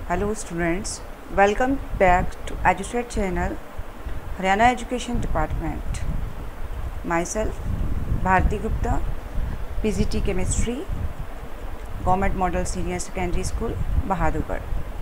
Hello students, welcome back to EduStat channel, Haryana Education Department. Myself, Bharti Gupta, PGT Chemistry, Government Model Senior Secondary School, Bahadurgarh.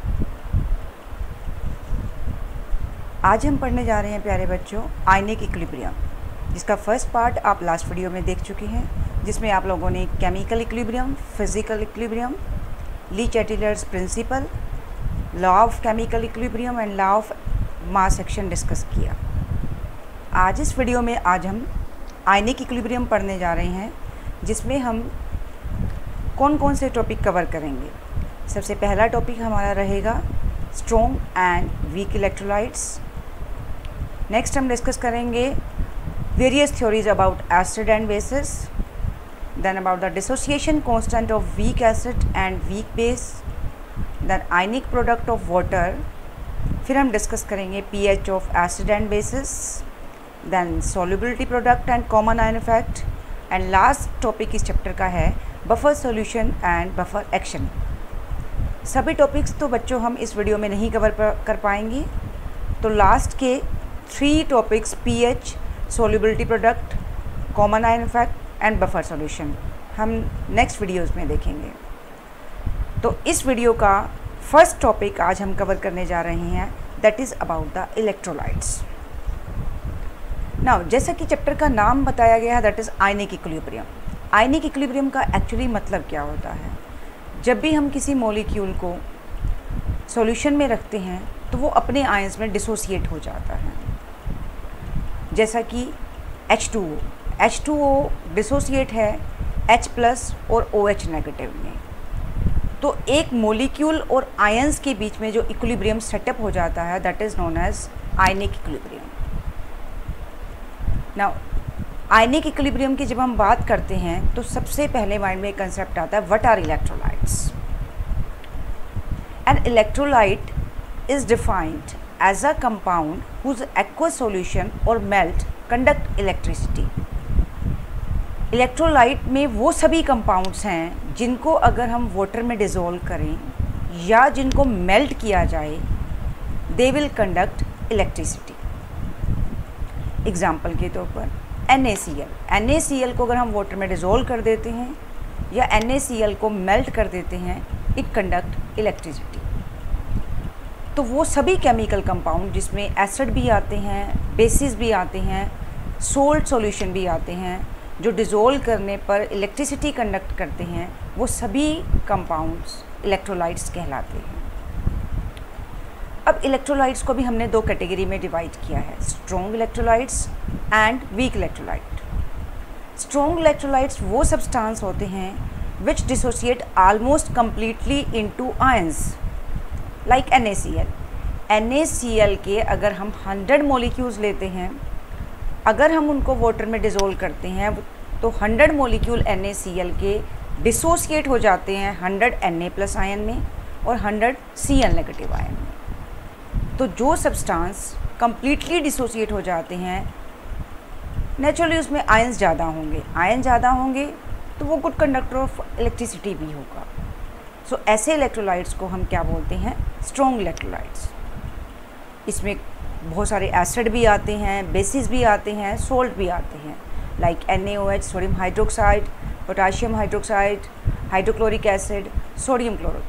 आज हम पढ़ने जा रहे हैं प्यारे बच्चों आयनिक इक्विलिब्रियम, जिसका फर्स्ट पार्ट आप लास्ट वीडियो में देख चुके हैं, जिसमें आप लोगों ने chemical equilibrium, physical equilibrium, Le Chatelier's principle, law of chemical equilibrium and law of mass action discuss किया। आज इस वीडियो में हम आयनिक इक्विलिब्रियम पढ़ने जा रहे हैं, जिसमें हम कौन कौन से टॉपिक कवर करेंगे। सबसे पहला टॉपिक हमारा रहेगा strong and weak electrolytes. Next हम डिस्कस करेंगे various theories about acid and bases, then about the dissociation constant of weak acid and weak base, then ionic product of water. फिर हम discuss करेंगे pH of acid and bases, then solubility product and common ion effect, and last topic इस chapter का है buffer solution and buffer action. सभी topics तो बच्चों हम इस वीडियो में नहीं कवर कर पाएंगे, तो लास्ट के 3 topics pH, solubility product, common ion effect and buffer solution हम नेक्स्ट वीडियोज़ में देखेंगे। तो इस वीडियो का फर्स्ट टॉपिक आज हम कवर करने जा रहे हैं, that is about the electrolytes. Now जैसा कि चैप्टर का नाम बताया गया है, that is ionic equilibrium. Ionic equilibrium का एक्चुअली मतलब क्या होता है? जब भी हम किसी मॉलिक्यूल को सॉल्यूशन में रखते हैं तो वो अपने आयंस में डिसोसिएट हो जाता है। जैसा कि H2O डिसोसिएट है H+ और OH नेगेटिव में। तो एक मॉलिक्यूल और आयंस के बीच में जो इक्विलिब्रियम सेटअप हो जाता है, that is known as ionic equilibrium. Now ionic equilibrium की जब हम बात करते हैं तो सबसे पहले माइंड में एक कंसेप्ट आता है, what are electrolytes. An electrolyte is defined as a compound whose aqueous solution or melt conduct electricity. Electrolyte में वो सभी कंपाउंड्स हैं जिनको अगर हम वाटर में डिज़ोल्व करें या जिनको मेल्ट किया जाए, they will conduct electricity. Example के तौर पर NaCl को अगर हम वाटर में डिज़ोल्व कर देते हैं या NaCl को मेल्ट कर देते हैं, इट कंडक्ट इलेक्ट्रिसिटी। तो वो सभी केमिकल कंपाउंड जिसमें एसिड भी आते हैं, बेसिस भी आते हैं, सोल्ट सॉल्यूशन भी आते हैं, जो डिज़ोल्व करने पर इलेक्ट्रिसिटी कंडक्ट करते हैं, वो सभी कंपाउंड्स इलेक्ट्रोलाइट्स कहलाते हैं। अब इलेक्ट्रोलाइट्स को भी हमने 2 कैटेगरी में डिवाइड किया है, strong electrolytes and weak electrolyte. Strong electrolytes वो सब्सटेंस होते हैं which dissociate almost completely into ions, like NaCl। NaCl के अगर हम 100 मॉलिक्यूल्स लेते हैं, अगर हम उनको वाटर में डिज़ोल्व करते हैं तो 100 मॉलिक्यूल NaCl के डिसोसिएट हो जाते हैं 100 Na+ आयन में और 100 Cl नेगेटिव आयन में। तो जो सब्सटेंस कम्प्लीटली डिसोसिएट हो जाते हैं, नेचुरली उसमें आयंस ज़्यादा होंगे। आयन ज़्यादा होंगे तो वो गुड कंडक्टर ऑफ इलेक्ट्रिसिटी भी होगा। सो ऐसे इलेक्ट्रोलाइट्स को हम क्या बोलते हैं? Strong electrolytes. इसमें बहुत सारे एसिड भी आते हैं, बेसिस भी आते हैं, सोल्ट भी आते हैं, like NaOH, sodium hydroxide, potassium hydroxide, hydrochloric acid, sodium chloride.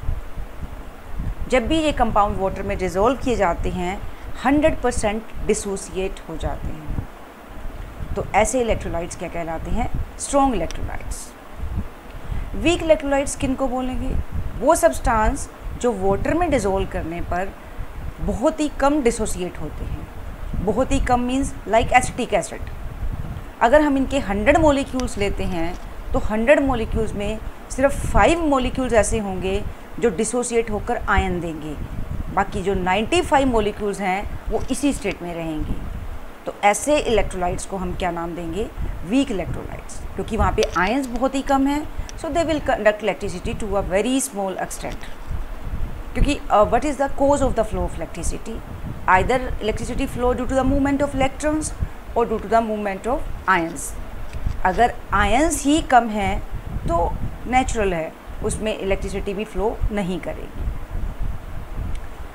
जब भी ये कंपाउंड वाटर में डिज़ोल्व किए जाते हैं 100% डिसोसिएट हो जाते हैं। तो ऐसे इलेक्ट्रोलाइट्स क्या कहलाते हैं? Strong electrolytes. वीक इलेक्ट्रोलाइट्स किन को बोलेंगे? वो सब्सटेंस जो वाटर में डिज़ोल्व करने पर बहुत ही कम डिसोसिएट होते हैं। बहुत ही कम मीन्स लाइक एसिटिक एसिड। अगर हम इनके 100 मॉलिक्यूल्स लेते हैं तो 100 मॉलिक्यूल्स में सिर्फ 5 मॉलिक्यूल्स ऐसे होंगे जो डिसोसिएट होकर आयन देंगे, बाकी जो 95 मॉलिक्यूल्स हैं वो इसी स्टेट में रहेंगे। तो ऐसे इलेक्ट्रोलाइट्स को हम क्या नाम देंगे? वीक इलेक्ट्रोलाइट्स, क्योंकि वहाँ पे आयंस बहुत ही कम हैं, so they will conduct electricity to a very small extent. क्योंकि what is the cause of the flow of electricity? Either electricity flow due to the movement of electrons or due to the movement of ions. अगर ions ही कम हैं तो natural है उसमें electricity भी flow नहीं करेगी।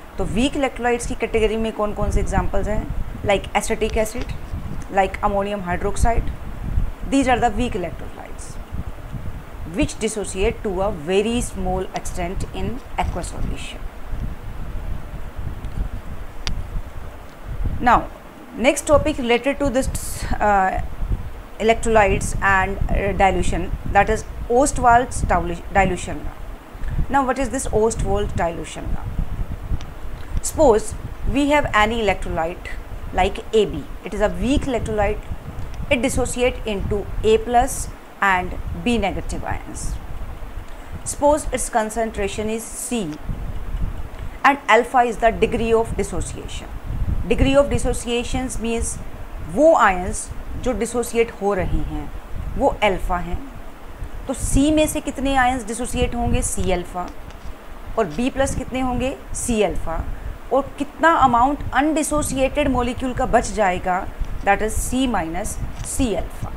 तो वीक इलेक्ट्रोलाइट्स की कैटेगरी में कौन कौन से एग्जांपल्स हैं? Like acetic acid, like ammonium hydroxide, these are the weak electrolytes which dissociate to a very small extent in aqueous solution. Now, next topic related to this electrolytes and dilution, that is Ostwald's dilution law. Now, what is this Ostwald dilution law? Suppose we have any electrolyte like AB. It is a weak electrolyte. It dissociates into A plus and B negative ions. Suppose its concentration is C and alpha is the degree of dissociation. Degree of dissociation means वो ions जो dissociate हो रहे हैं वो alpha हैं, तो C में से कितने ions dissociate होंगे? C अल्फा, और B प्लस कितने होंगे? C अल्फा, और कितना अमाउंट अनडिसोसिएटेड मॉलिक्यूल का बच जाएगा? That is C minus C alpha.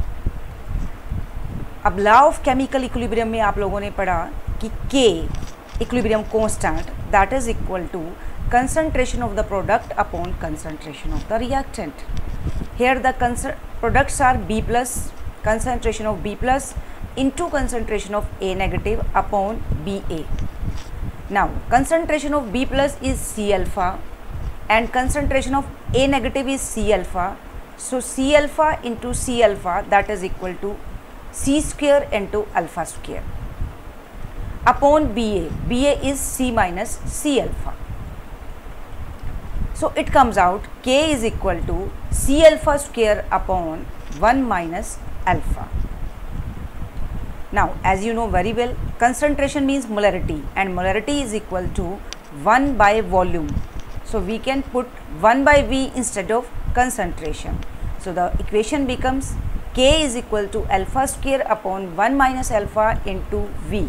अब लॉ ऑफ केमिकल इक्विलिब्रियम में आप लोगों ने पढ़ा कि K equilibrium constant that is equal to concentration of the product upon concentration of the reactant. Here the products are B plus, concentration of B plus into concentration of A negative upon BA. Now concentration of B plus is C alpha and concentration of A negative is C alpha. So C alpha into C alpha that is equal to C square into alpha square upon BA. BA is C minus C alpha. So it comes out K is equal to C alpha square upon 1 minus alpha. Now as you know very well, concentration means molarity and molarity is equal to 1 by volume. So we can put 1 by V instead of concentration. So the equation becomes K is equal to alpha square upon 1 minus alpha into V.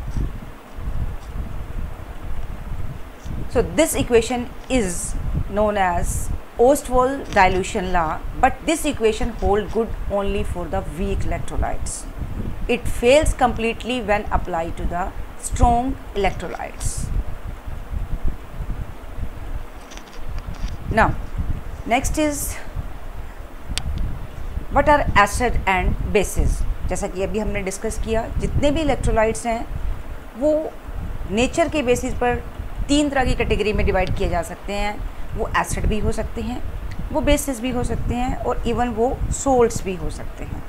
So this equation is known as Ostwald dilution law, but this equation holds good only for the weak electrolytes. It fails completely when applied to the strong electrolytes. Now next is what are acid and bases. जैसा कि अभी हमने discuss किया, जितने भी electrolytes हैं वो nature के बेसिस पर तीन तरह की कैटेगरी में डिवाइड किए जा सकते हैं। वो एसिड भी हो सकते हैं, वो बेसिस भी हो सकते हैं, और इवन वो सोल्ट्स भी हो सकते हैं।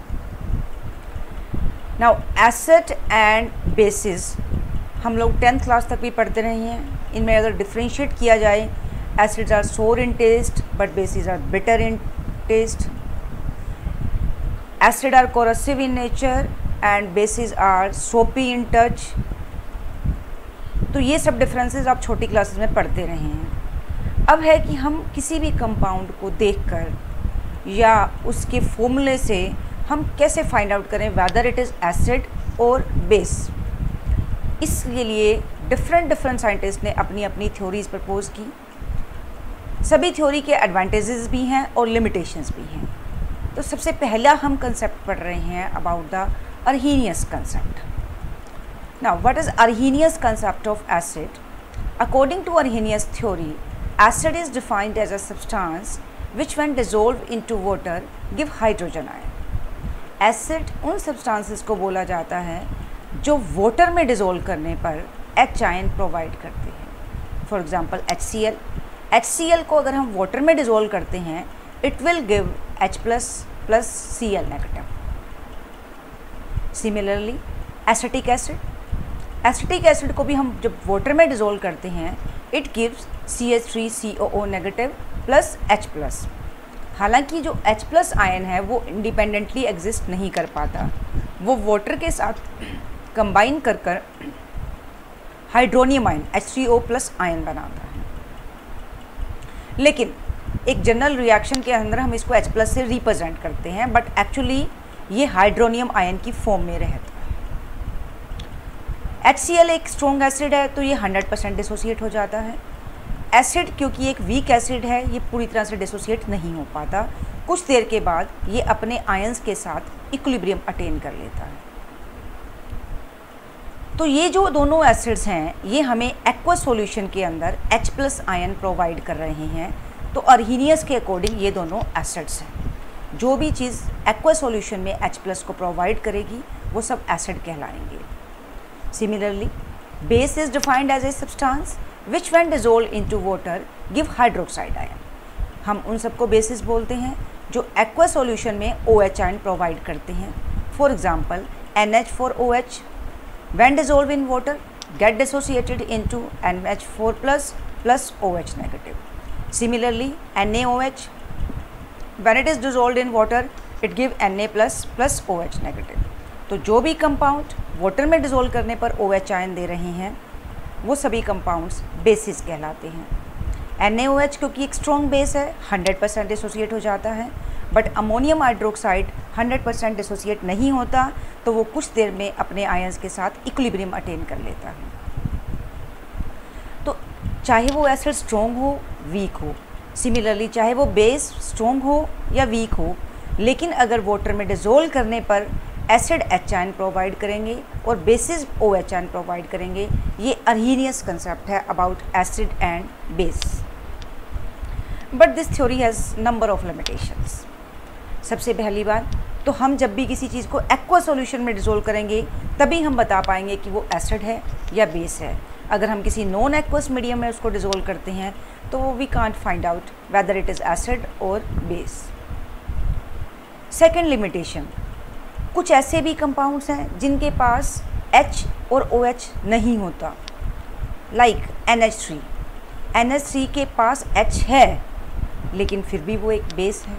नाउ एसिड एंड बेसिस हम लोग 10th क्लास तक भी पढ़ते रहे हैं। इनमें अगर डिफ्रेंशिएट किया जाए, acids are sour in taste but bases are bitter in taste. Acid are corrosive in nature and bases are soapy in touch. तो ये सब डिफरेंसेस आप छोटी क्लासेस में पढ़ते रहे हैं। अब है कि हम किसी भी कंपाउंड को देखकर या उसके फॉर्मूले से हम कैसे फाइंड आउट करें whether it is acid or base. इसके लिए डिफरेंट साइंटिस्ट ने अपनी अपनी थ्योरीज प्रपोज की। सभी थ्योरी के एडवांटेजेस भी हैं और लिमिटेशंस भी हैं। तो सबसे पहला हम कंसेप्ट पढ़ रहे हैं about the Arrhenius concept. Now, what is Arrhenius concept of acid? According to Arrhenius theory, acid is defined as a substance which, when dissolved into water, give hydrogen ion. Acid उन substances को बोला जाता है जो water में dissolve करने पर H ion provide करते हैं। For example, HCl. HCl को अगर हम water में dissolve करते हैं, it will give H plus plus Cl negative. Similarly, acetic acid. Acetic acid को भी हम जब वाटर में डिज़ोल्व करते हैं, it gives CH3COO negative plus H plus. हालांकि जो H प्लस आयन है वो इंडिपेंडेंटली एग्जिस्ट नहीं कर पाता, वो वाटर के साथ कंबाइन कर hydronium ion H3O plus ion बनाता है। लेकिन एक जनरल रिएक्शन के अंदर हम इसको H प्लस से रिप्रेजेंट करते हैं, बट एक्चुअली ये हाइड्रोनियम आयन की फॉर्म में रहता है। HCl एक स्ट्रॉन्ग एसिड है तो ये 100% डिसोसिएट हो जाता है। एसिड क्योंकि एक वीक एसिड है, ये पूरी तरह से डिसोसिएट नहीं हो पाता। कुछ देर के बाद ये अपने आयंस के साथ इक्विलिब्रियम अटेन कर लेता है। तो ये जो दोनों एसिड्स हैं ये हमें एक्वा सॉल्यूशन के अंदर H+ आयन प्रोवाइड कर रहे हैं। तो अर्हीनियस के अकॉर्डिंग ये दोनों एसिड्स हैं। जो भी चीज़ एक्वा सॉल्यूशन में H+ को प्रोवाइड करेगी वो सब एसिड कहलाएंगे। Similarly base is defined as a substance which when dissolve into water give hydroxide ion. हम उन सबको बेसिस बोलते हैं जो एक्वा सॉल्यूशन में OH आयन प्रोवाइड करते हैं। For example NH4OH when dissolved in water get dissociated into NH4+ plus OH negative. Similarly NaOH when it is dissolved in water it give Na+ plus OH negative. तो जो भी compound water में dissolve करने पर OH ion दे रहे हैं वो सभी कंपाउंड्स बेसिस कहलाते हैं। NaOH क्योंकि एक स्ट्रॉन्ग बेस है 100% डिसोसिएट हो जाता है, बट अमोनियम हाइड्रोक्साइड 100% डिसोसिएट नहीं होता, तो वो कुछ देर में अपने आयंस के साथ इक्विलिब्रियम अटेन कर लेता है। तो चाहे वो एसिड स्ट्रॉन्ग हो वीक हो, सिमिलरली चाहे वो बेस स्ट्रॉन्ग हो या वीक हो, लेकिन अगर वाटर में डिसॉल्व करने पर एसिड H आयन प्रोवाइड करेंगे और बेसिस OH आयन प्रोवाइड करेंगे। ये अर्हीनियस कंसेप्ट है about acid and base, but this theory has number of limitations. सबसे पहली बात तो हम जब भी किसी चीज़ को एक्वा सॉल्यूशन में डिसॉल्व करेंगे तभी हम बता पाएंगे कि वो एसिड है या बेस है। अगर हम किसी नॉन एक्वस मीडियम में उसको डिसॉल्व करते हैं तो we can't find out whether it is acid or base. Second limitation, कुछ ऐसे भी कंपाउंड्स हैं जिनके पास H और OH नहीं होता, लाइक NH3। NH3 के पास H है लेकिन फिर भी वो एक बेस है।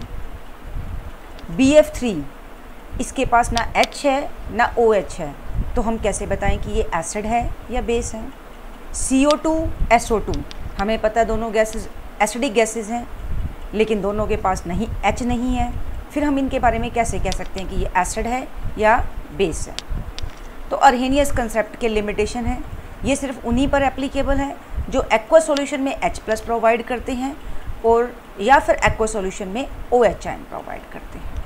BF3 इसके पास ना H है ना OH है, तो हम कैसे बताएं कि ये एसिड है या बेस है। CO2 SO2 हमें पता है दोनों गैसेस एसिडिक गैसेस हैं, लेकिन दोनों के पास नहीं H नहीं है, फिर हम इनके बारे में कैसे कह सकते हैं कि ये एसिड है या बेस है। तो अर्हीनियस कंसेप्ट के लिमिटेशन है, ये सिर्फ उन्हीं पर एप्लीकेबल है जो एक्वा सॉल्यूशन में H+ प्रोवाइड करते हैं और या फिर एक्वा सॉल्यूशन में OH आयन प्रोवाइड करते हैं।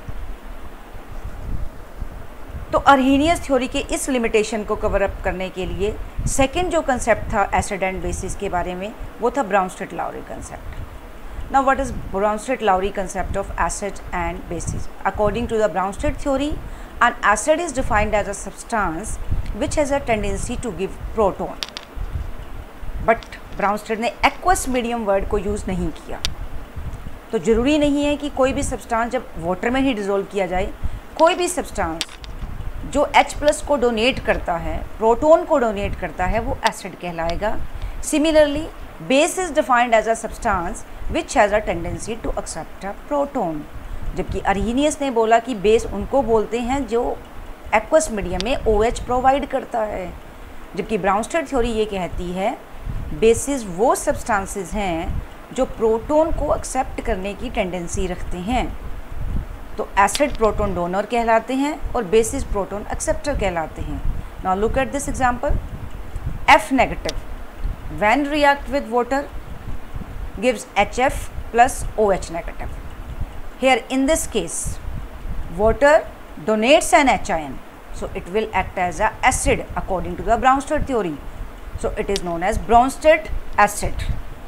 तो अर्हीनियस थ्योरी के इस लिमिटेशन को कवर अप करने के लिए सेकंड जो कंसेप्ट था एसिड एंड बेसिस के बारे में वो था Bronsted Lowry concept. Now what is Bronsted-Lowry concept of acid and bases? According to the Bronsted theory, an acid is defined as a substance which has a tendency to give proton. But Bronsted ने aqueous medium word को use नहीं किया। तो ज़रूरी नहीं है कि कोई भी सब्सटेंस जब वाटर में ही डिसॉल्व किया जाए, कोई भी सब्सटेंस जो H+ को डोनेट करता है, प्रोटॉन को डोनेट करता है, वो एसिड कहलाएगा। Similarly base is defined as a substance which has a tendency to accept a proton. जबकि अर्हीनियस ने बोला कि बेस उनको बोलते हैं जो एक्वस मीडियम में OH प्रोवाइड करता है, जबकि ब्राउनस्टेड थ्योरी ये कहती है बेसिस वो सब्सटेंसेस हैं जो प्रोटॉन को एक्सेप्ट करने की टेंडेंसी रखते हैं। तो एसिड प्रोटॉन डोनर कहलाते हैं और बेसिस प्रोटॉन एक्सेप्टर कहलाते हैं। Now look at this example, F negative when react with water gives HF plus OH negative. Here in this case water donates an H ion, so it will act as a acid according to the Bronsted theory. So it is known as Bronsted acid.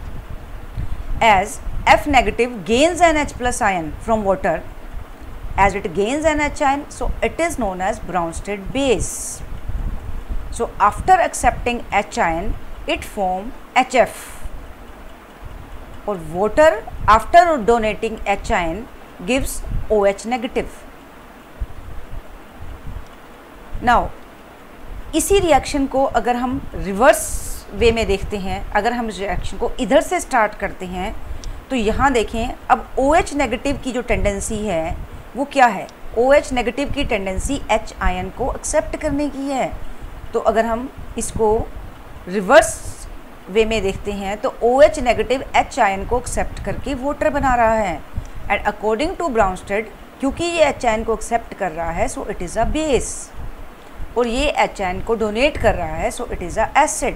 As F negative gains an H+ ion from water, as it gains an H ion, so it is known as Bronsted base. So after accepting H ion it form HF, और water after donating H ion gives OH negative. Now इसी reaction को अगर हम reverse way में देखते हैं, अगर हम रिएक्शन को इधर से स्टार्ट करते हैं तो यहाँ देखें अब OH नेगेटिव की जो टेंडेंसी है वो क्या है, OH नेगेटिव की टेंडेंसी H आयन को एक्सेप्ट करने की है। तो अगर हम इसको रिवर्स वे में देखते हैं तो OH नेगेटिव H आयन को एक्सेप्ट करके वाटर बना रहा है, एंड अकॉर्डिंग टू ब्राउनस्टेड क्योंकि ये H आयन को एक्सेप्ट कर रहा है so it is a base, और ये H आयन को डोनेट कर रहा है so it is a acid.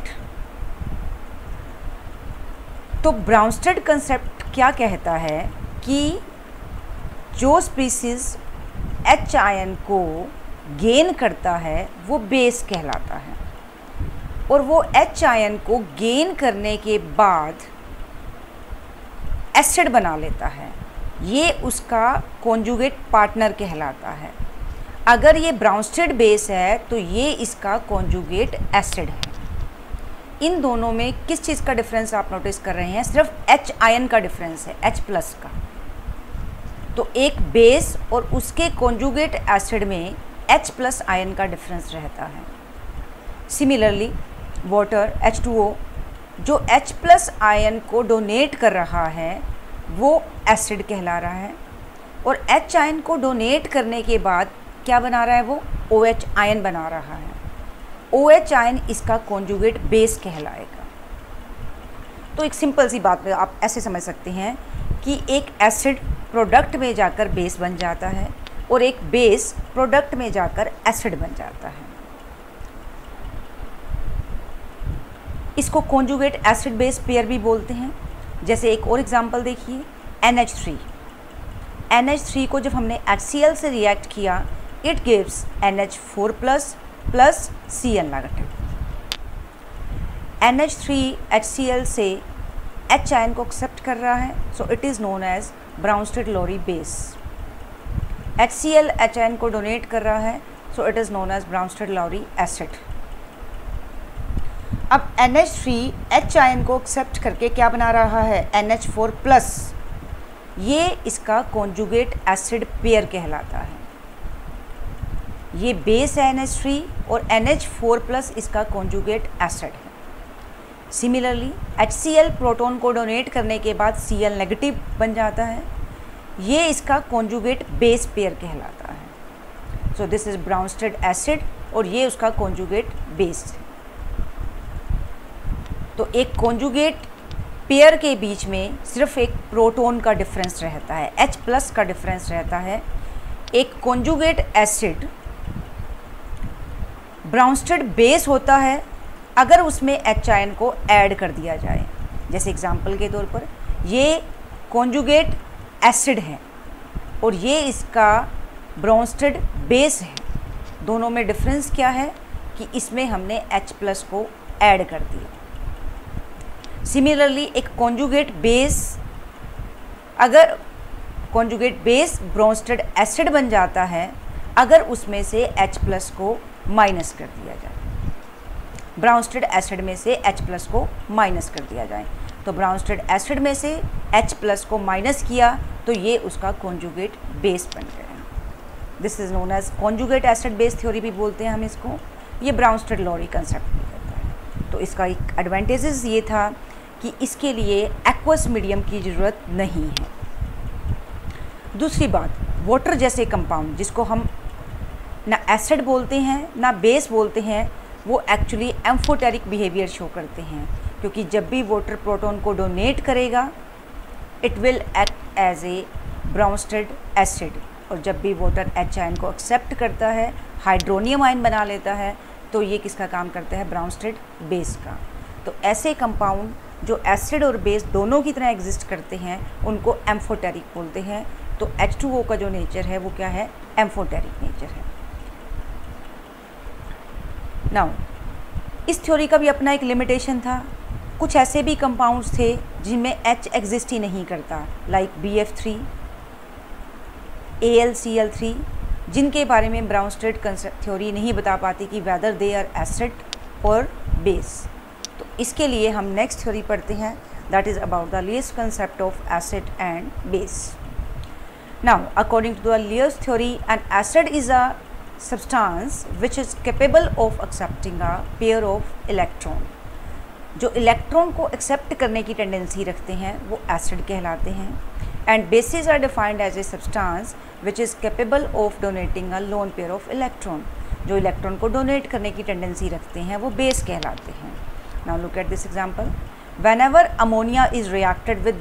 तो ब्राउनस्टेड कंसेप्ट क्या कहता है कि जो स्पीसीज H आयन को गेन करता है वो बेस कहलाता है, और वो H आयन को गेन करने के बाद एसिड बना लेता है, ये उसका कॉन्जुगेट पार्टनर कहलाता है। अगर ये ब्राउनस्टेड बेस है तो ये इसका कॉन्जुगेट एसिड है। इन दोनों में किस चीज़ का डिफरेंस आप नोटिस कर रहे हैं? सिर्फ H आयन का डिफरेंस है, H प्लस का। तो एक बेस और उसके कॉन्जुगेट एसिड में H प्लस आयन का डिफरेंस रहता है। सिमिलरली वाटर H2O जो H प्लस आयन को डोनेट कर रहा है वो एसिड कहला रहा है, और H आयन को डोनेट करने के बाद क्या बना रहा है? वो OH आयन बना रहा है। OH आयन इसका कॉन्जुगेट बेस कहलाएगा। तो एक सिंपल सी बात आप ऐसे समझ सकते हैं कि एक एसिड प्रोडक्ट में जाकर बेस बन जाता है और एक बेस प्रोडक्ट में जाकर एसिड बन जाता है। इसको कॉन्जुगेट एसिड बेस पेयर भी बोलते हैं। जैसे एक और एग्जांपल देखिए, NH3। NH3 को जब हमने HCl से रिएक्ट किया, it gives NH4 plus Cl negative. NH3 HCl से H आयन को एक्सेप्ट कर रहा है, so it is known as Bronsted Lowry base. HCl H ion को डोनेट कर रहा है, so it is known as Bronsted Lowry acid. अब NH3 H आयन को एक्सेप्ट करके क्या बना रहा है? NH4 plus. ये इसका कॉन्जुगेट एसिड पेयर कहलाता है। ये बेस है NH3 और NH4 प्लस इसका कॉन्जुगेट एसिड है। सिमिलरली HCl प्रोटॉन को डोनेट करने के बाद Cl नेगेटिव बन जाता है, ये इसका कॉन्जुगेट बेस पेयर कहलाता है। So this is Bronsted acid और ये उसका कॉन्जुगेट बेस है। तो एक कॉन्जुगेट पेयर के बीच में सिर्फ एक प्रोटॉन का डिफरेंस रहता है, H प्लस का डिफरेंस रहता है। एक कॉन्जुगेट एसिड ब्राउनस्टेड बेस होता है अगर उसमें H आयन को ऐड कर दिया जाए। जैसे एग्जांपल के तौर पर ये कॉन्जुगेट एसिड है और ये इसका ब्राउनस्टेड बेस है। दोनों में डिफरेंस क्या है कि इसमें हमने H प्लस को ऐड कर दिया। सिमिलरली एक कॉन्जुगेट बेस, अगर कॉन्जुगेट बेस ब्राउनस्टेड एसिड बन जाता है अगर उसमें से H प्लस को माइनस कर दिया जाए, ब्राउनस्टेड एसिड में से H प्लस को माइनस कर दिया जाए। तो ब्राउनस्टेड एसिड में से H प्लस को माइनस किया तो ये उसका कॉन्जुगेट बेस बन गया। This is known as conjugate acid base theory भी बोलते हैं हम इसको। ये ब्राउनस्टेड-लॉरी कंसेप्ट भी करता है। तो इसका एक एडवांटेजेस ये था कि इसके लिए एक्वस मीडियम की ज़रूरत नहीं है। दूसरी बात, वाटर जैसे कंपाउंड जिसको हम ना एसिड बोलते हैं ना बेस बोलते हैं, वो एक्चुअली एम्फोटेरिक बिहेवियर शो करते हैं, क्योंकि जब भी वाटर प्रोटॉन को डोनेट करेगा it will act as a Bronsted acid, और जब भी वाटर H आयन को एक्सेप्ट करता है, हाइड्रोनियम आयन बना लेता है, तो ये किसका काम करता है? ब्राउनस्टेड बेस का। तो ऐसे कंपाउंड जो एसिड और बेस दोनों की तरह एग्जिस्ट करते हैं उनको एम्फोटेरिक बोलते हैं। तो H2O का जो नेचर है वो क्या है? एम्फोटेरिक नेचर है। नाउ इस थ्योरी का भी अपना एक लिमिटेशन था। कुछ ऐसे भी कंपाउंड्स थे जिनमें H एग्जिस्ट ही नहीं करता, लाइक BF3, AlCl3, जिनके बारे में ब्राउनस्टेड थ्योरी नहीं बता पाती कि whether they are acid or base. तो इसके लिए हम नेक्स्ट थ्योरी पढ़ते हैं, that is about the Lewis concept of acid and base. Now according to the Lewis theory, an acid is a substance which is capable of accepting a pair of electron। जो electron को accept करने की tendency रखते हैं वो acid कहलाते हैं। And bases are defined as a substance which is capable of donating a lone pair of electron. जो इलेक्ट्रॉन को डोनेट करने की टेंडेंसी रखते हैं वो बेस कहलाते हैं। Now look at this example, whenever ammonia is reacted with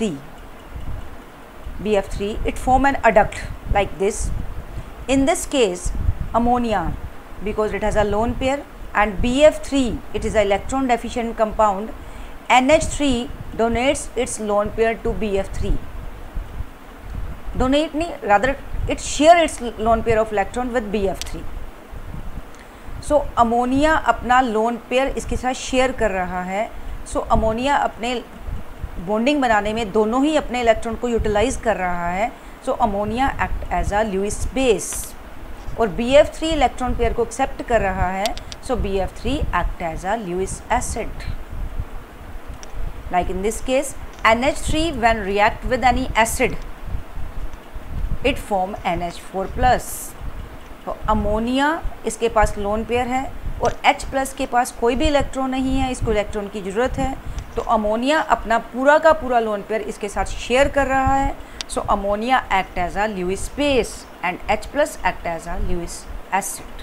BF3 it form an adduct like this। In this case ammonia, because it has a lone pair, and BF3 it is an electron deficient compound, NH3 donates its lone pair to BF3, rather it share its lone pair of electron with BF3। So ammonia अपना lone pair इसके साथ share कर रहा है। So ammonia अपने bonding बनाने में दोनों ही अपने इलेक्ट्रॉन को यूटिलाइज कर रहा है। So ammonia act as a Lewis base और BF3 इलेक्ट्रॉन पेयर को एक्सेप्ट कर रहा है। So BF3 act as a Lewis acid. Like in this case NH3 when react with any acid it form NH4+। तो ammonia इसके पास lone pair है और H+ के पास कोई भी इलेक्ट्रॉन नहीं है, इसको इलेक्ट्रॉन की ज़रूरत है। तो अमोनिया अपना पूरा का पूरा लोन पेयर इसके साथ शेयर कर रहा है। So ammonia act as a Lewis base and H+ act as a Lewis acid.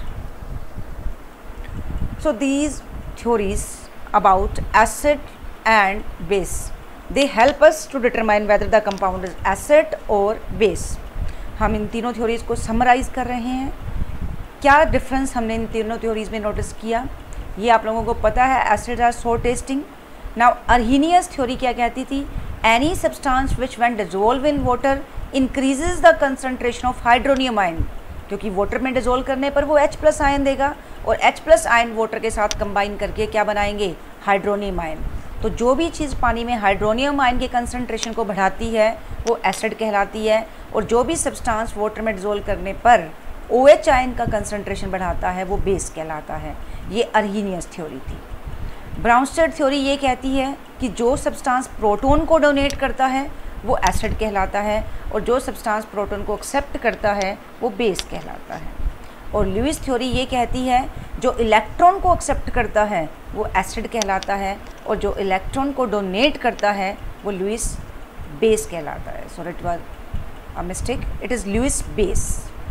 So these theories about acid and base they help us to determine whether the compound is acid or base. हम इन तीनों theories को summarise कर रहे हैं। क्या difference हमने इन तीनों थ्योरीज में नोटिस किया, ये आप लोगों को पता है। Acid are sour tasting. Now Arrhenius theory क्या कहती थी? Any substance which when dissolve in water increases the concentration of hydronium ion, क्योंकि वाटर में डिसॉल्व करने पर वो H+ आयन देगा और H+ आयन वाटर के साथ कंबाइन करके क्या बनाएंगे? Hydronium ion. तो जो भी चीज़ पानी में हाइड्रोनियम आयन के कंसंट्रेशन को बढ़ाती है वो एसिड कहलाती है, और जो भी सब्सटेंस वाटर में डिसॉल्व करने पर OH आयन का कंसंट्रेशन बढ़ाता है वो बेस कहलाता है। ये अर्हीनियस थ्योरी थी। ब्राउनस्टेड थ्योरी ये कहती है कि जो सब्सटेंस प्रोटॉन को डोनेट करता है वो एसिड कहलाता है और जो सब्सटेंस प्रोटॉन को एक्सेप्ट करता है वो बेस कहलाता है। और लुईस थ्योरी ये कहती है जो इलेक्ट्रॉन को एक्सेप्ट करता है वो एसिड कहलाता है और जो इलेक्ट्रॉन को डोनेट करता है वो लुईस बेस कहलाता है। So it was a mistake, it is Lewis base.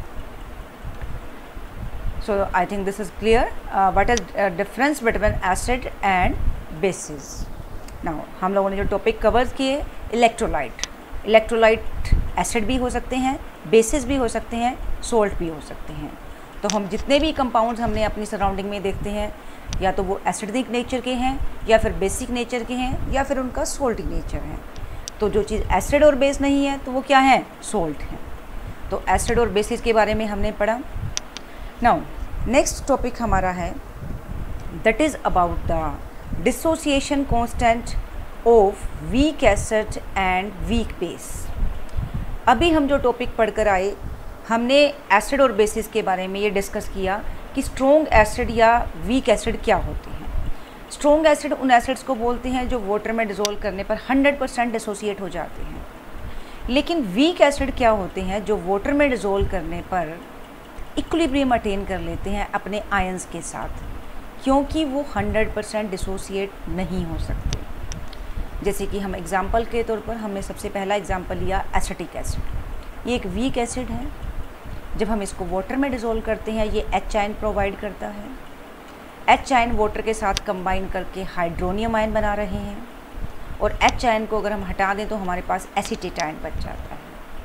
So I think this is clear. What is difference between acid and bases? Now हम लोगों ने जो टॉपिक कवर किए, इलेक्ट्रोलाइट एसिड भी हो सकते हैं, बेसिस भी हो सकते हैं, सोल्ट भी हो सकते हैं। तो हम जितने भी कंपाउंड्स हमने अपनी सराउंडिंग में देखते हैं या तो वो एसिडिक नेचर के हैं या फिर बेसिक नेचर के हैं या फिर उनका सोल्टी नेचर है। तो जो चीज़ एसिड और बेस नहीं है तो वो क्या है? सोल्ट है। तो एसिड और बेसिस के बारे में हमने पढ़ा। नाउ नेक्स्ट टॉपिक हमारा है that is about the dissociation constant of weak acid and weak base. अभी हम जो टॉपिक पढ़कर आए हमने एसिड और बेसिस के बारे में ये डिस्कस किया कि स्ट्रॉन्ग एसिड या वीक एसिड क्या होते हैं। स्ट्रॉन्ग एसिड उन एसिड्स को बोलते हैं जो वाटर में डिसॉल्व करने पर 100% डिसोसिएट हो जाते हैं। लेकिन वीक एसिड क्या होते हैं? जो वाटर में डिसॉल्व करने पर इक्विलिब्रियम अटेन कर लेते हैं अपने आयंस के साथ, क्योंकि वो 100% डिसोसिएट नहीं हो सकते। जैसे कि हम एग्जांपल के तौर पर हमने सबसे पहला एग्जांपल लिया एसिटिक एसिड। ये एक वीक एसिड है। जब हम इसको वाटर में डिसॉल्व करते हैं ये H आयन प्रोवाइड करता है। H आयन वाटर के साथ कंबाइन करके हाइड्रोनियम आयन बना रहे हैं और H आयन को अगर हम हटा दें तो हमारे पास एसीटेट आयन बच जाता है।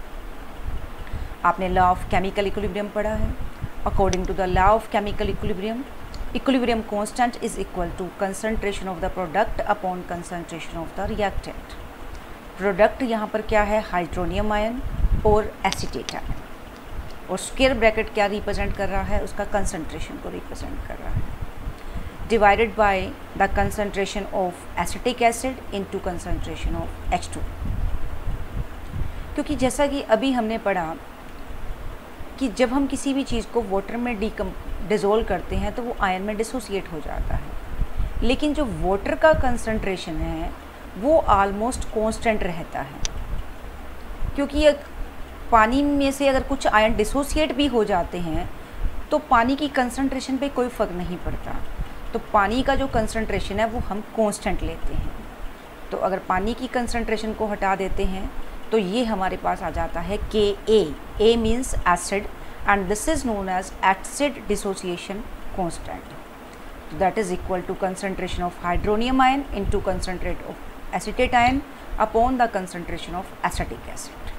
आपने लॉ ऑफ केमिकल इक्विलिब्रियम पढ़ा है। According to the law of chemical equilibrium, equilibrium constant is equal to concentration of the product upon concentration of the reactant. Product यहाँ पर क्या है? हाइड्रोनियम आयन और एसीटेट आयन, और स्क्वायर ब्रैकेट क्या represent कर रहा है? उसका कंसंट्रेशन को रिप्रेजेंट कर रहा है। Divided by the concentration of acetic acid into concentration of H2। क्योंकि जैसा कि अभी हमने पढ़ा कि जब हम किसी भी चीज़ को वाटर में डिसॉल्व करते हैं तो वो आयन में डिसोसिएट हो जाता है, लेकिन जो वाटर का कंसंट्रेशन है वो ऑलमोस्ट कांस्टेंट रहता है। क्योंकि एक पानी में से अगर कुछ आयन डिसोसिएट भी हो जाते हैं तो पानी की कंसंट्रेशन पे कोई फ़र्क नहीं पड़ता। तो पानी का जो कंसंट्रेशन है वो हम कांस्टेंट लेते हैं। तो अगर पानी की कंसंट्रेशन को हटा देते हैं तो ये हमारे पास आ जाता है Ka। A means acid and this is known as acid dissociation constant. That is equal to concentration of hydronium ion into concentrate of acetate ion upon the concentration of acetic acid.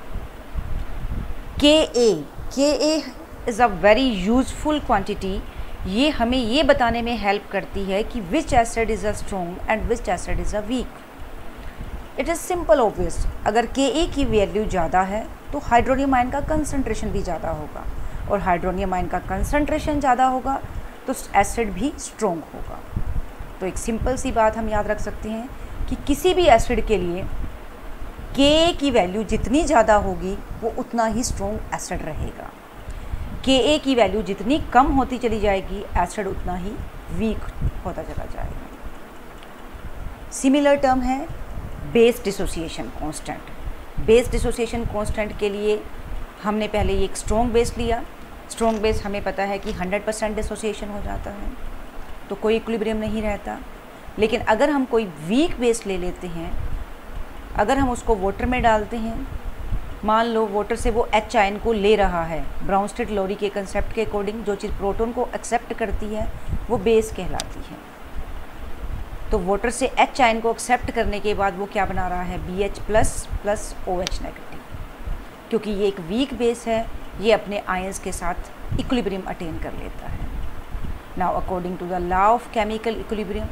Ka is a very useful quantity. ये हमें ये बताने में help करती है कि which acid is a strong and which acid is a weak. It is simple obvious, अगर Ka की वैल्यू ज़्यादा है तो हाइड्रोनियम आयन का कंसंट्रेशन भी ज़्यादा होगा, और हाइड्रोनियम आयन का कंसंट्रेशन ज़्यादा होगा तो एसिड भी स्ट्रॉन्ग होगा। तो एक सिंपल सी बात हम याद रख सकते हैं कि किसी भी एसिड के लिए Ka की वैल्यू जितनी ज़्यादा होगी वो उतना ही स्ट्रॉन्ग एसिड रहेगा। Ka की वैल्यू जितनी कम होती चली जाएगी एसिड उतना ही वीक होता चला जाएगा। सिमिलर टर्म है base dissociation constant. Base dissociation constant के लिए हमने पहले ये एक स्ट्रॉन्ग बेस लिया। स्ट्रॉन्ग बेस हमें पता है कि 100% डिसोसिएशन हो जाता है, तो कोई इक्विलिब्रियम नहीं रहता। लेकिन अगर हम कोई वीक बेस ले लेते हैं, अगर हम उसको वाटर में डालते हैं, मान लो वाटर से वो H आयन को ले रहा है, ब्राउनस्टेड-लोरी के कंसेप्ट के अकॉर्डिंग जो चीज़ प्रोटॉन को एक्सेप्ट करती है वो बेस कहलाती है। तो वाटर से H आयन को एक्सेप्ट करने के बाद वो क्या बना रहा है, BH plus plus OH negative. क्योंकि ये एक वीक बेस है, ये अपने आयंस के साथ इक्विलिब्रियम अटेन कर लेता है। Now according to the law of chemical equilibrium,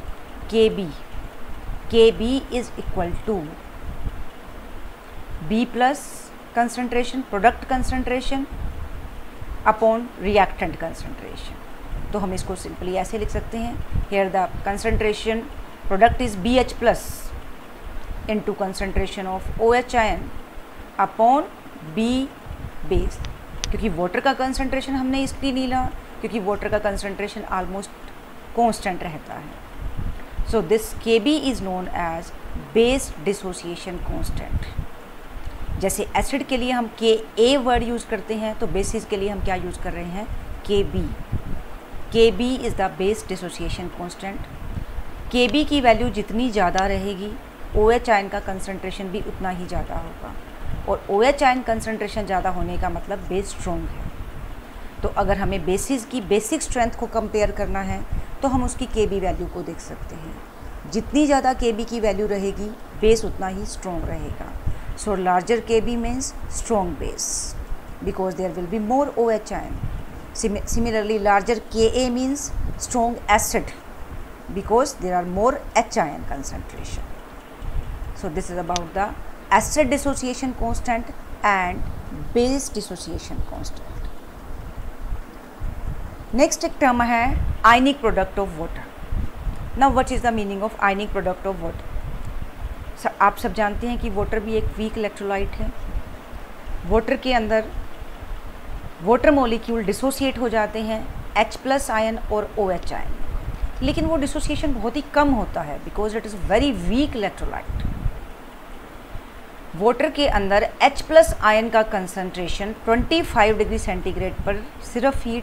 Kb is equal to B plus concentration, product concentration upon reactant concentration. तो हम इसको सिंपली ऐसे लिख सकते हैं, here the concentration product is BH plus into concentration of OH ion upon B base. क्योंकि water का concentration हमने इसलिए नहीं लिया क्योंकि वाटर का कंसंट्रेशन ऑलमोस्ट कांस्टेंट रहता है। So this Kb is known as base dissociation constant. जैसे एसिड के लिए हम Ka वर्ड यूज़ करते हैं, तो बेसिस के लिए हम क्या यूज़ कर रहे हैं, Kb। Kb is the base dissociation constant. Kb की वैल्यू जितनी ज़्यादा रहेगी OH आयन का कंसंट्रेशन भी उतना ही ज़्यादा होगा, और OH आयन कंसंट्रेशन ज़्यादा होने का मतलब बेस स्ट्रॉन्ग है। तो अगर हमें बेसिस की बेसिक स्ट्रेंथ को कंपेयर करना है तो हम उसकी Kb वैल्यू को देख सकते हैं। जितनी ज़्यादा Kb की वैल्यू रहेगी बेस उतना ही स्ट्रॉन्ग रहेगा। So larger Kb means strong base because there will be more OH ion. Similarly larger Ka means strong acid because there are more H ion concentration. So this is about the acid dissociation constant and base dissociation constant. Next एक term है ionic product of water. Now what is the meaning of ionic product of water? आप सब जानते हैं कि water भी एक weak electrolyte है। water के अंदर water molecule dissociate हो जाते हैं H प्लस आयन और OH आयन, लेकिन वो डिसोसिएशन बहुत ही कम होता है because it is very weak electrolyte. Water के अंदर H प्लस आयन का कंसंट्रेशन 25 डिग्री सेंटीग्रेड पर सिर्फ ही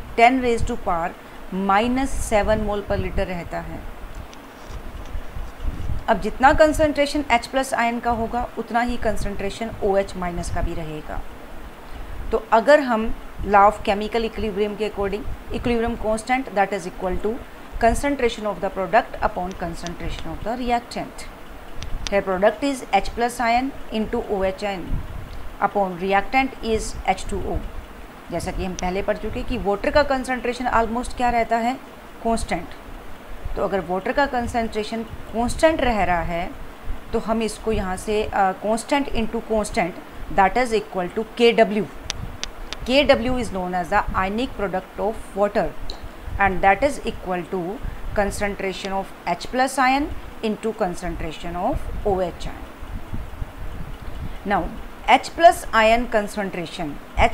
10⁻⁻⁷ मोल पर लीटर रहता है। अब जितना कंसंट्रेशन H प्लस आयन का होगा उतना ही कंसंट्रेशन OH माइनस का भी रहेगा। तो अगर हम लॉ ऑफ केमिकल इक्विलिब्रियम के according equilibrium constant that is equal to concentration of the product upon concentration of the reactant. Here product is H plus ion into OH ion upon reactant is H2O. जैसा कि हम पहले पढ़ चुके कि water का concentration almost क्या रहता है, कांस्टेंट। तो अगर वाटर का कंसंट्रेशन कांस्टेंट रह रहा है तो हम इसको यहाँ से constant into constant that is equal to KW. KW is known as the ionic product of water and that is equal to concentration of H plus ion into concentration of OH ion. Now H plus ion concentration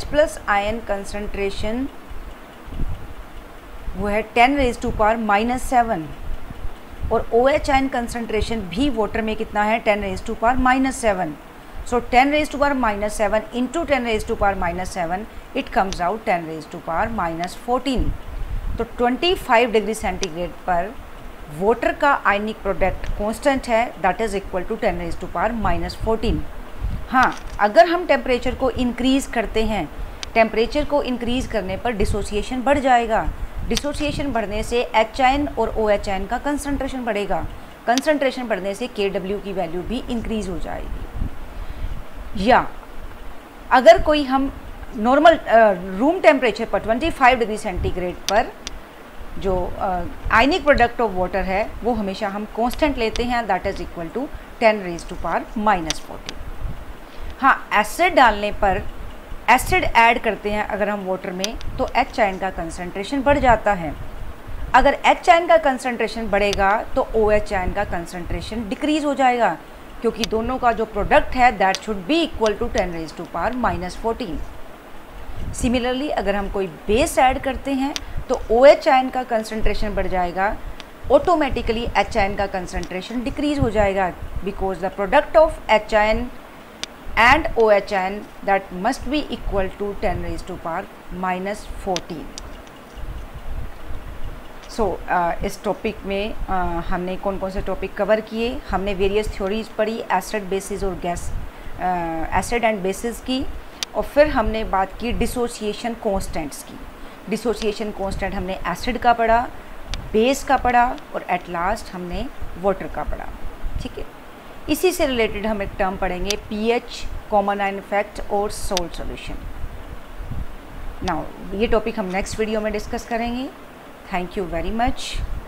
वो है 10⁻⁻⁷, और OH ion concentration भी water में कितना है, 10⁻⁻⁷. So 10⁻⁻⁷ into 10⁻⁻⁷ it comes out 10⁻⁻14. तो 25 degree centigrade पर water का आयनिक प्रोडक्ट कांस्टेंट है दैट इज़ इक्वल टू 10⁻⁻14. हाँ, अगर हम टेम्परेचर को इंक्रीज़ करते हैं, टेम्परेचर को इंक्रीज़ करने पर डिसोसिएशन बढ़ जाएगा। डिसोसिएशन बढ़ने से H आयन और OH आयन का कंसंट्रेशन बढ़ेगा। कंसंट्रेशन बढ़ने से KW की वैल्यू भी इंक्रीज़ हो जाएगी। या अगर कोई हम नॉर्मल रूम टेम्परेचर पर 25 डिग्री सेंटीग्रेड पर जो आयनिक प्रोडक्ट ऑफ वाटर है वो हमेशा हम कांस्टेंट लेते हैं दैट इज़ इक्वल टू 10⁻⁻14. हाँ, एसिड डालने पर एसिड ऐड करते हैं अगर हम वाटर में तो H आयन का कंसंट्रेशन बढ़ जाता है, अगर एच आयन का कंसंट्रेशन बढ़ेगा तो ओ एच आयन का कंसंट्रेशन डिक्रीज हो जाएगा, क्योंकि दोनों का जो प्रोडक्ट है that should be equal to 10⁻⁻14। Similarly अगर हम कोई बेस ऐड करते हैं तो ओ एच आयन का कंसंट्रेशन बढ़ जाएगा, ऑटोमेटिकली एच आयन का कंसंट्रेशन डिक्रीज हो जाएगा, because the product of H ion and O H ion that must be equal to 10⁻⁻14। So इस टॉपिक में हमने कौन कौन से टॉपिक कवर किए, हमने वेरियस थ्योरीज पढ़ी, एसिड बेसिस और गैस, एसिड एंड बेसिस की, और फिर हमने बात की डिसोसिएशन कांस्टेंट्स की। डिसोसिएशन कांस्टेंट हमने एसिड का पढ़ा, बेस का पढ़ा, और एट लास्ट हमने वाटर का पढ़ा। ठीक है, इसी से रिलेटेड हम एक टर्म पढ़ेंगे पीएच, कॉमन आयन इफेक्ट और सोल्ट सॉल्यूशन। नाउ ये टॉपिक हम नेक्स्ट वीडियो में डिस्कस करेंगे। Thank you very much.